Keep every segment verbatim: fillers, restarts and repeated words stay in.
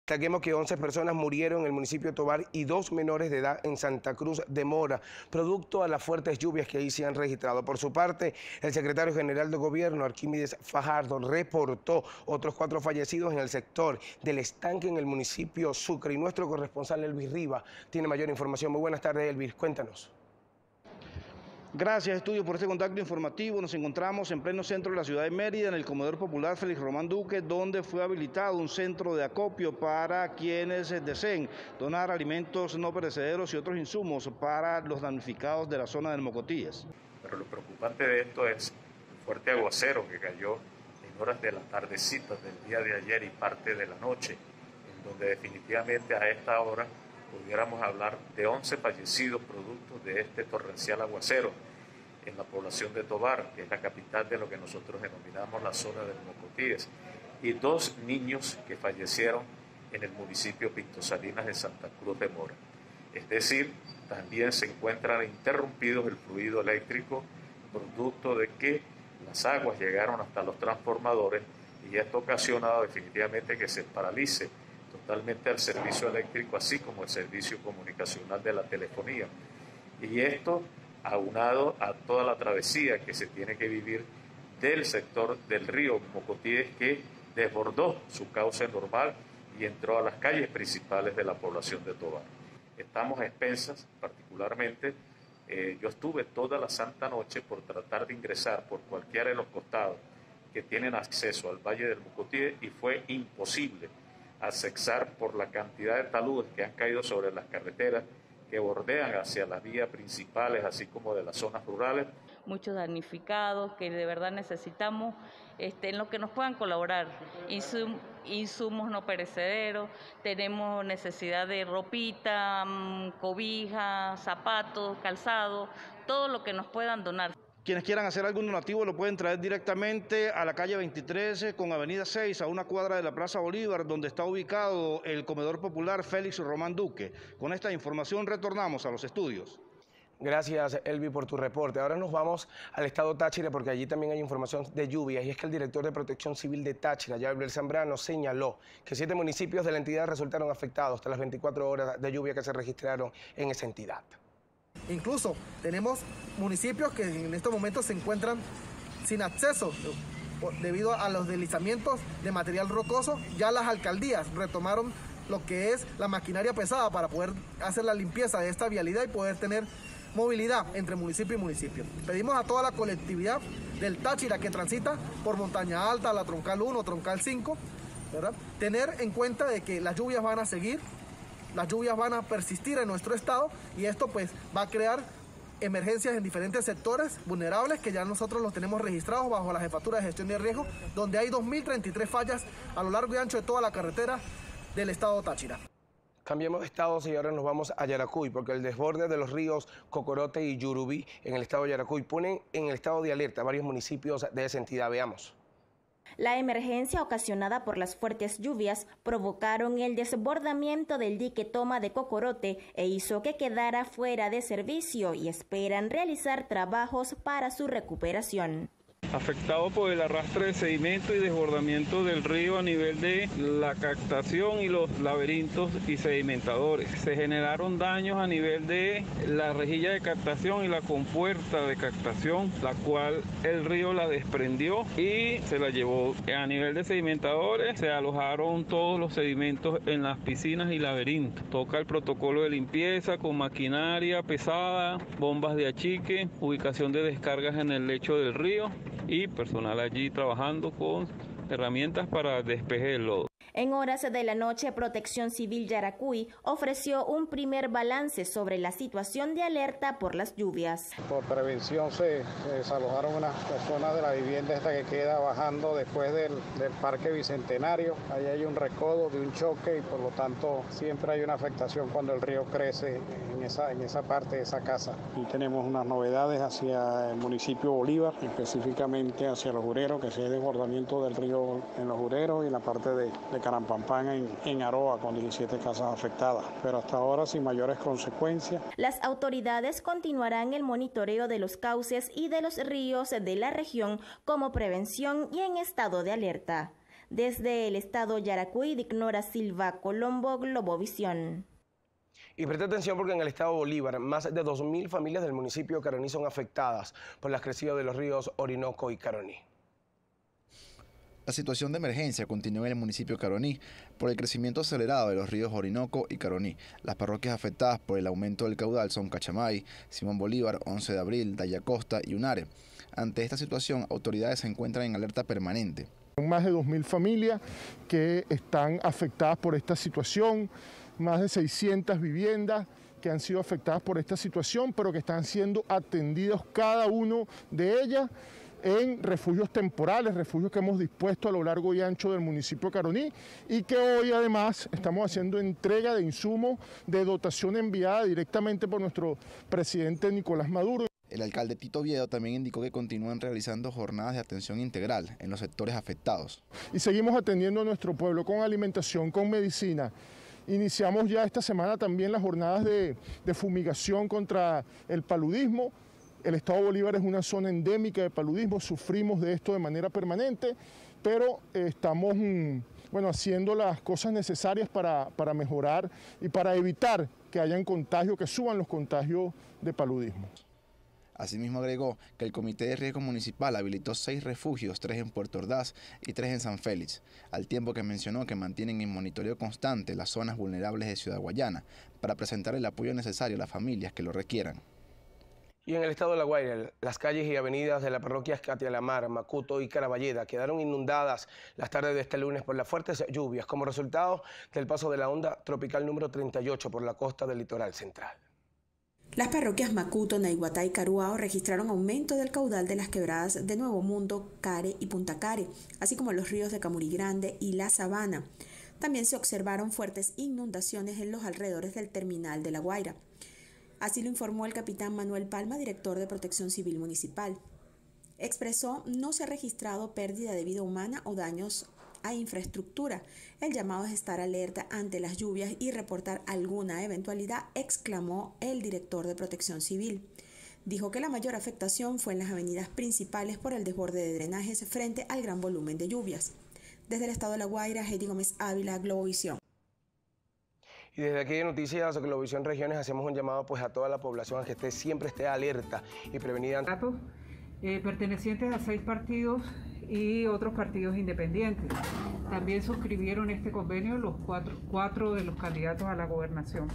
Destaquemos que once personas murieron en el municipio de Tovar y dos menores de edad en Santa Cruz de Mora, producto a las fuertes lluvias que ahí se han registrado. Por su parte, el secretario general de Gobierno, Arquímedes Fajardo, reportó otros cuatro fallecidos en el sector del estanque en el municipio Sucre. Y nuestro corresponsal, Elvis Riva, tiene mayor información. Muy buenas tardes, Elvis. Cuéntanos. Gracias, Estudio, por este contacto informativo. Nos encontramos en pleno centro de la ciudad de Mérida, en el Comedor Popular Félix Román Duque, donde fue habilitado un centro de acopio para quienes deseen donar alimentos no perecederos y otros insumos para los damnificados de la zona del Mocotíes. Pero lo preocupante de esto es el fuerte aguacero que cayó en horas de la tardecita del día de ayer y parte de la noche, en donde definitivamente a esta hora pudiéramos hablar de once fallecidos producto de este torrencial aguacero en la población de Tovar, que es la capital de lo que nosotros denominamos la zona del Mocotíes, y dos niños que fallecieron en el municipio Pinto Salinas de Santa Cruz de Mora. Es decir, también se encuentran interrumpidos el fluido eléctrico producto de que las aguas llegaron hasta los transformadores y esto ha ocasionado definitivamente que se paralice totalmente el servicio eléctrico, así como el servicio comunicacional de la telefonía. Y esto aunado a toda la travesía que se tiene que vivir del sector del río Mocotíes, que desbordó su cauce normal y entró a las calles principales de la población de Tovar. Estamos a expensas, particularmente, eh, yo estuve toda la santa noche por tratar de ingresar por cualquiera de los costados que tienen acceso al Valle del Mocotíes y fue imposible accesar por la cantidad de taludes que han caído sobre las carreteras que bordean hacia las vías principales, así como de las zonas rurales. Muchos damnificados que de verdad necesitamos este, en lo que nos puedan colaborar, Insum, insumos no perecederos, tenemos necesidad de ropita, cobija, zapatos, calzado, todo lo que nos puedan donar. Quienes quieran hacer algún donativo lo pueden traer directamente a la calle veintitrés con avenida seis, a una cuadra de la Plaza Bolívar, donde está ubicado el Comedor Popular Félix Román Duque. Con esta información retornamos a los estudios. Gracias, Elvi, por tu reporte. Ahora nos vamos al estado Táchira, porque allí también hay información de lluvias, y es que el director de Protección Civil de Táchira, Gabriel Zambrano, señaló que siete municipios de la entidad resultaron afectados tras las veinticuatro horas de lluvia que se registraron en esa entidad. Incluso tenemos municipios que en estos momentos se encuentran sin acceso debido a los deslizamientos de material rocoso. Ya las alcaldías retomaron lo que es la maquinaria pesada para poder hacer la limpieza de esta vialidad y poder tener movilidad entre municipio y municipio. Pedimos a toda la colectividad del Táchira que transita por Montaña Alta, la Troncal uno, Troncal cinco, ¿verdad?, tener en cuenta de que las lluvias van a seguir. Las lluvias van a persistir en nuestro estado y esto pues va a crear emergencias en diferentes sectores vulnerables que ya nosotros los tenemos registrados bajo la Jefatura de Gestión de Riesgo, donde hay dos mil treinta y tres fallas a lo largo y ancho de toda la carretera del estado Táchira. Cambiemos de estados y ahora nos vamos a Yaracuy, porque el desborde de los ríos Cocorote y Yurubí en el estado de Yaracuy ponen en el estado de alerta varios municipios de esa entidad. Veamos. La emergencia ocasionada por las fuertes lluvias provocaron el desbordamiento del dique Toma de Cocorote e hizo que quedara fuera de servicio y esperan realizar trabajos para su recuperación. Afectado por el arrastre de sedimento y desbordamiento del río a nivel de la captación y los laberintos y sedimentadores. Se generaron daños a nivel de la rejilla de captación y la compuerta de captación, la cual el río la desprendió y se la llevó. A nivel de sedimentadores se alojaron todos los sedimentos en las piscinas y laberintos. Toca el protocolo de limpieza con maquinaria pesada, bombas de achique, ubicación de descargas en el lecho del río y personal allí trabajando con herramientas para despeje del lodo. En horas de la noche, Protección Civil Yaracuy ofreció un primer balance sobre la situación de alerta por las lluvias. Por prevención se, se desalojaron unas personas de la vivienda esta que queda bajando después del, del Parque Bicentenario. Ahí hay un recodo de un choque y por lo tanto siempre hay una afectación cuando el río crece en esa, en esa parte de esa casa. Y tenemos unas novedades hacia el municipio Bolívar, específicamente hacia los Jureros, que se hay desbordamiento del río en los Jureros y en la parte de, de Carampampán en, en Aroa, con diecisiete casas afectadas, pero hasta ahora sin mayores consecuencias. Las autoridades continuarán el monitoreo de los cauces y de los ríos de la región como prevención y en estado de alerta. Desde el estado Yaracuy, Dignora Silva Colombo, Globovisión. Y presta atención porque en el estado Bolívar, más de dos mil familias del municipio de Caroní son afectadas por las crecidas de los ríos Orinoco y Caroní. La situación de emergencia continúa en el municipio de Caroní por el crecimiento acelerado de los ríos Orinoco y Caroní. Las parroquias afectadas por el aumento del caudal son Cachamay, Simón Bolívar, once de abril, Dayacosta y Unare. Ante esta situación, autoridades se encuentran en alerta permanente. Son más de dos mil familias que están afectadas por esta situación, más de seiscientas viviendas que han sido afectadas por esta situación, pero que están siendo atendidos cada uno de ellas en refugios temporales, refugios que hemos dispuesto a lo largo y ancho del municipio de Caroní y que hoy además estamos haciendo entrega de insumos de dotación enviada directamente por nuestro presidente Nicolás Maduro. El alcalde Tito Viedo también indicó que continúan realizando jornadas de atención integral en los sectores afectados. Y seguimos atendiendo a nuestro pueblo con alimentación, con medicina. Iniciamos ya esta semana también las jornadas de, de fumigación contra el paludismo. El estado Bolívar es una zona endémica de paludismo, sufrimos de esto de manera permanente, pero eh, estamos mm, bueno, haciendo las cosas necesarias para, para mejorar y para evitar que hayan contagios, que suban los contagios de paludismo. Asimismo agregó que el Comité de Riesgo Municipal habilitó seis refugios, tres en Puerto Ordaz y tres en San Félix, al tiempo que mencionó que mantienen en monitoreo constante las zonas vulnerables de Ciudad Guayana para presentar el apoyo necesario a las familias que lo requieran. Y en el estado de La Guaira, las calles y avenidas de las parroquias Catialamar, Macuto y Caraballeda quedaron inundadas las tardes de este lunes por las fuertes lluvias como resultado del paso de la onda tropical número treinta y ocho por la costa del litoral central. Las parroquias Macuto, Naiguatá y Caruao registraron aumento del caudal de las quebradas de Nuevo Mundo, Care y Punta Care, así como los ríos de Camurí Grande y La Sabana. También se observaron fuertes inundaciones en los alrededores del terminal de La Guaira. Así lo informó el capitán Manuel Palma, director de Protección Civil Municipal. Expresó no se ha registrado pérdida de vida humana o daños a infraestructura. El llamado es estar alerta ante las lluvias y reportar alguna eventualidad, exclamó el director de Protección Civil. Dijo que la mayor afectación fue en las avenidas principales por el desborde de drenajes frente al gran volumen de lluvias. Desde el estado de La Guaira, Heidi Gómez Ávila, Globovisión. Y desde aquí de Noticias Globovisión Regiones hacemos un llamado pues a toda la población a que esté, siempre esté alerta y prevenida. Datos eh, pertenecientes a seis partidos y otros partidos independientes. También suscribieron este convenio los cuatro, cuatro de los candidatos a la gobernación.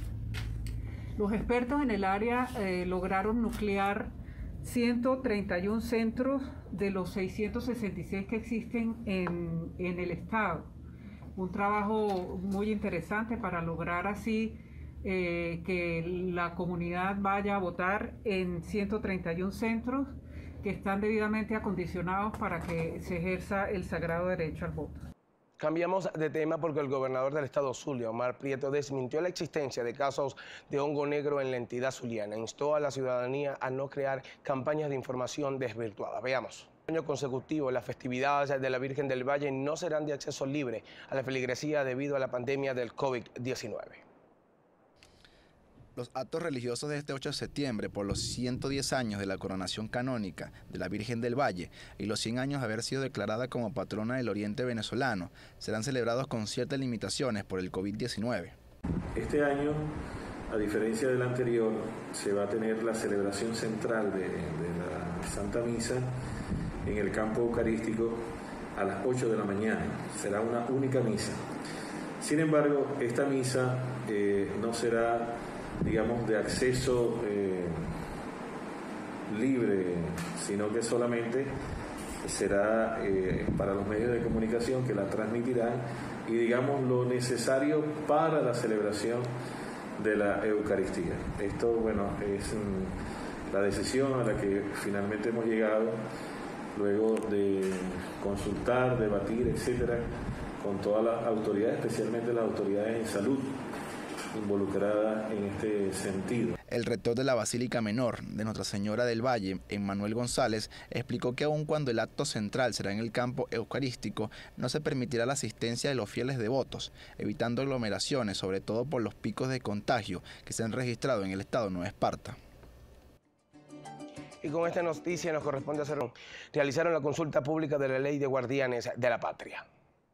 Los expertos en el área eh, lograron nuclear ciento treinta y uno centros de los seiscientos sesenta y seis que existen en, en el estado. Un trabajo muy interesante para lograr así eh, que la comunidad vaya a votar en ciento treinta y uno centros que están debidamente acondicionados para que se ejerza el sagrado derecho al voto. Cambiamos de tema porque el gobernador del estado Zulia, Omar Prieto, desmintió la existencia de casos de hongo negro en la entidad zuliana. Instó a la ciudadanía a no crear campañas de información desvirtuada. Veamos. Año consecutivo, las festividades de la Virgen del Valle no serán de acceso libre a la feligresía debido a la pandemia del COVID diecinueve. Los actos religiosos de este ocho de septiembre por los ciento diez años de la coronación canónica de la Virgen del Valle y los cien años de haber sido declarada como patrona del oriente venezolano serán celebrados con ciertas limitaciones por el COVID diecinueve. Este año, a diferencia del anterior, se va a tener la celebración central de, de la Santa Misa en el campo eucarístico a las ocho de la mañana. Será una única misa. Sin embargo, esta misa eh, no será, digamos, de acceso eh, libre, sino que solamente será eh, para los medios de comunicación que la transmitirán y, digamos, lo necesario para la celebración de la Eucaristía. Esto, bueno, es mm, la decisión a la que finalmente hemos llegado luego de consultar, debatir, etcétera, con todas las autoridades, especialmente las autoridades en salud involucradas en este sentido. El rector de la Basílica Menor de Nuestra Señora del Valle, Emmanuel González, explicó que aun cuando el acto central será en el campo eucarístico, no se permitirá la asistencia de los fieles devotos, evitando aglomeraciones, sobre todo por los picos de contagio que se han registrado en el estado de Nueva Esparta. Y con esta noticia nos corresponde hacer, realizaron la consulta pública de la Ley de Guardianes de la Patria.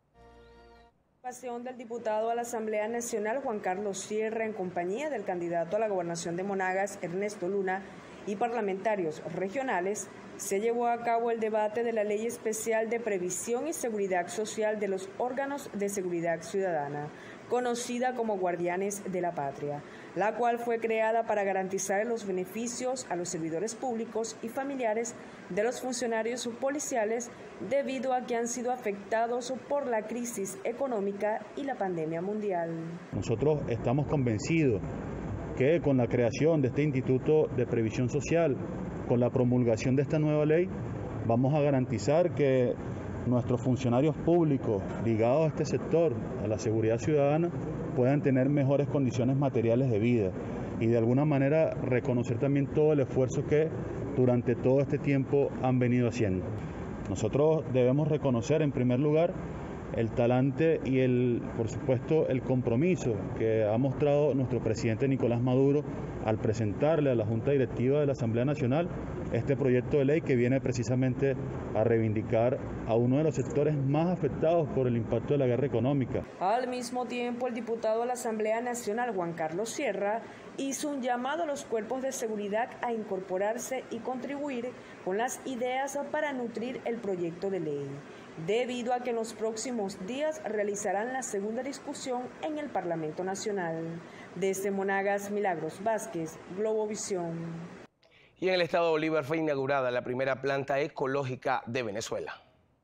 Del diputado a la Asamblea Nacional Juan Carlos Sierra en compañía del candidato a la gobernación de Monagas Ernesto Luna y parlamentarios regionales se llevó a cabo el debate de la Ley Especial de Previsión y Seguridad Social de los órganos de seguridad ciudadana, conocida como Guardianes de la Patria, la cual fue creada para garantizar los beneficios a los servidores públicos y familiares de los funcionarios policiales debido a que han sido afectados por la crisis económica y la pandemia mundial. Nosotros estamos convencidos que con la creación de este Instituto de Previsión Social, con la promulgación de esta nueva ley, vamos a garantizar que nuestros funcionarios públicos ligados a este sector, a la seguridad ciudadana, puedan tener mejores condiciones materiales de vida y de alguna manera reconocer también todo el esfuerzo que durante todo este tiempo han venido haciendo. Nosotros debemos reconocer en primer lugar el talante y el, por supuesto, el compromiso que ha mostrado nuestro presidente Nicolás Maduro al presentarle a la Junta Directiva de la Asamblea Nacional este proyecto de ley que viene precisamente a reivindicar a uno de los sectores más afectados por el impacto de la guerra económica. Al mismo tiempo, el diputado a la Asamblea Nacional Juan Carlos Sierra hizo un llamado a los cuerpos de seguridad a incorporarse y contribuir con las ideas para nutrir el proyecto de ley, debido a que en los próximos días realizarán la segunda discusión en el Parlamento Nacional. Desde Monagas, Milagros Vázquez, Globovisión. Y en el estado de Bolívar fue inaugurada la primera planta ecológica de Venezuela.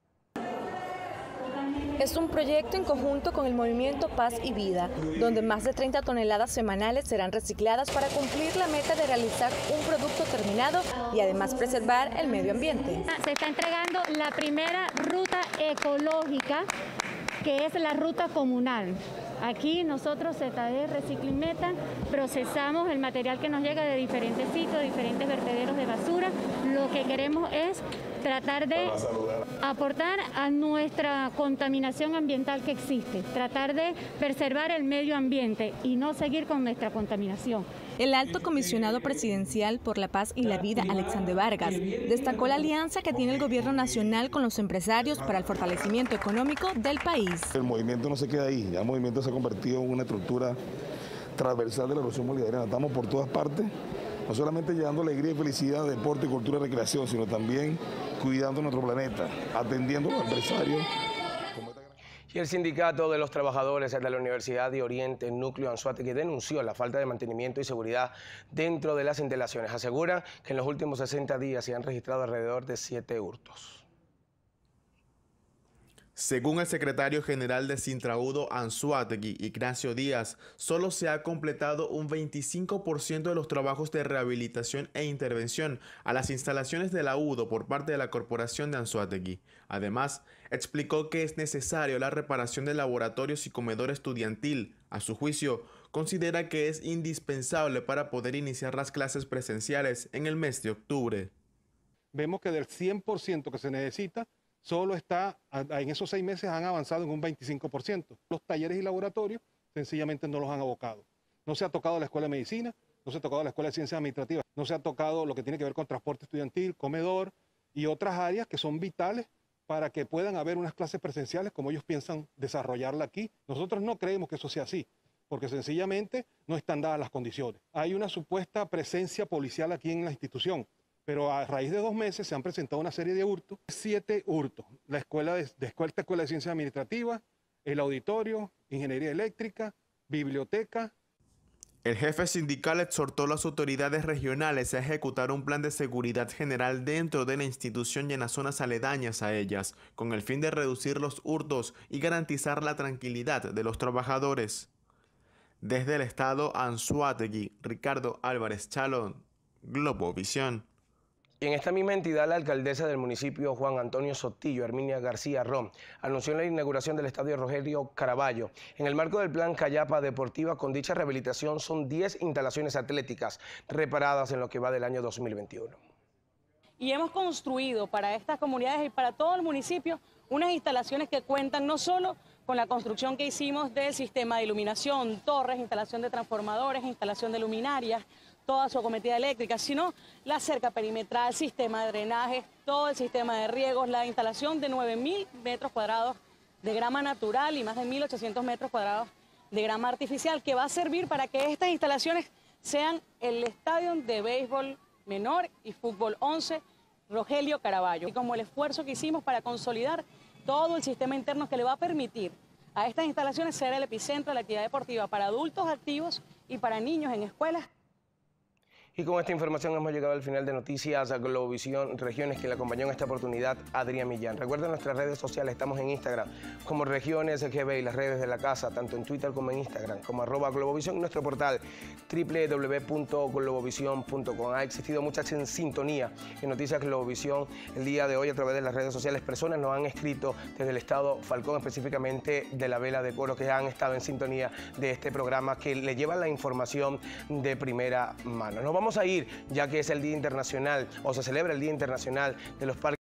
Es un proyecto en conjunto con el movimiento Paz y Vida, donde más de treinta toneladas semanales serán recicladas para cumplir la meta de realizar un producto terminado y además preservar el medio ambiente. Se está entregando la primera ruta ecológica, que es la ruta comunal. Aquí nosotros, Z D Recicling Meta, procesamos el material que nos llega de diferentes sitios, diferentes vertederos de basura. Lo que queremos es tratar de aportar a nuestra contaminación ambiental que existe, tratar de preservar el medio ambiente y no seguir con nuestra contaminación. El alto comisionado presidencial por la paz y la vida, Alexander Vargas, destacó la alianza que tiene el gobierno nacional con los empresarios para el fortalecimiento económico del país. El movimiento no se queda ahí, ya el movimiento se ha convertido en una estructura transversal de la revolución bolivariana. Estamos por todas partes, no solamente llevando alegría y felicidad, deporte, cultura y recreación, sino también cuidando nuestro planeta, atendiendo a los empresarios. Y el Sindicato de los Trabajadores de la Universidad de Oriente, Núcleo Anzoátegui, denunció la falta de mantenimiento y seguridad dentro de las instalaciones. Asegura que en los últimos sesenta días se han registrado alrededor de siete hurtos. Según el secretario general de Sintraudo Anzoátegui, Ignacio Díaz, solo se ha completado un veinticinco por ciento de los trabajos de rehabilitación e intervención a las instalaciones de la U D O por parte de la Corporación de Anzoátegui. Además, explicó que es necesario la reparación de laboratorios y comedor estudiantil. A su juicio, considera que es indispensable para poder iniciar las clases presenciales en el mes de octubre. Vemos que del cien por ciento que se necesita, solo está, en esos seis meses han avanzado en un veinticinco por ciento. Los talleres y laboratorios sencillamente no los han abocado. No se ha tocado la Escuela de Medicina, no se ha tocado la Escuela de Ciencias Administrativas, no se ha tocado lo que tiene que ver con transporte estudiantil, comedor y otras áreas que son vitales para que puedan haber unas clases presenciales como ellos piensan desarrollarla aquí. Nosotros no creemos que eso sea así, porque sencillamente no están dadas las condiciones. Hay una supuesta presencia policial aquí en la institución, pero a raíz de dos meses se han presentado una serie de hurtos, siete hurtos, la escuela de, de escuela, escuela de Ciencias Administrativas, el auditorio, Ingeniería Eléctrica, biblioteca. El jefe sindical exhortó a las autoridades regionales a ejecutar un plan de seguridad general dentro de la institución y en las zonas aledañas a ellas, con el fin de reducir los hurtos y garantizar la tranquilidad de los trabajadores. Desde el estado Anzoátegui, Ricardo Álvarez Chalón, Globovisión. Y en esta misma entidad, la alcaldesa del municipio, Juan Antonio Sotillo, Herminia García Rom, anunció la inauguración del estadio Rogelio Caraballo. En el marco del plan Callapa Deportiva, con dicha rehabilitación son diez instalaciones atléticas reparadas en lo que va del año dos mil veintiuno. Y hemos construido para estas comunidades y para todo el municipio unas instalaciones que cuentan no solo con la construcción que hicimos del sistema de iluminación, torres, instalación de transformadores, instalación de luminarias, toda su acometida eléctrica, sino la cerca perimetral, sistema de drenaje, todo el sistema de riegos, la instalación de nueve mil metros cuadrados de grama natural y más de mil ochocientos metros cuadrados de grama artificial, que va a servir para que estas instalaciones sean el estadio de béisbol menor y fútbol once Rogelio Caraballo, y como el esfuerzo que hicimos para consolidar todo el sistema interno que le va a permitir a estas instalaciones ser el epicentro de la actividad deportiva para adultos activos y para niños en escuelas. Y con esta información hemos llegado al final de Noticias Globovisión Regiones, que le acompañó en esta oportunidad Adrián Millán. Recuerden nuestras redes sociales, estamos en Instagram como Regiones G B y las redes de la casa, tanto en Twitter como en Instagram, como arroba Globovisión, y nuestro portal doble u doble u doble u punto globovisión punto com. Ha existido mucha sintonía en Noticias Globovisión el día de hoy a través de las redes sociales. Personas nos han escrito desde el estado Falcón, específicamente de la Vela de Coro, que han estado en sintonía de este programa que le lleva la información de primera mano. Nos vamos Vamos a ir, ya que es el Día Internacional, o se celebra el Día Internacional de los Parques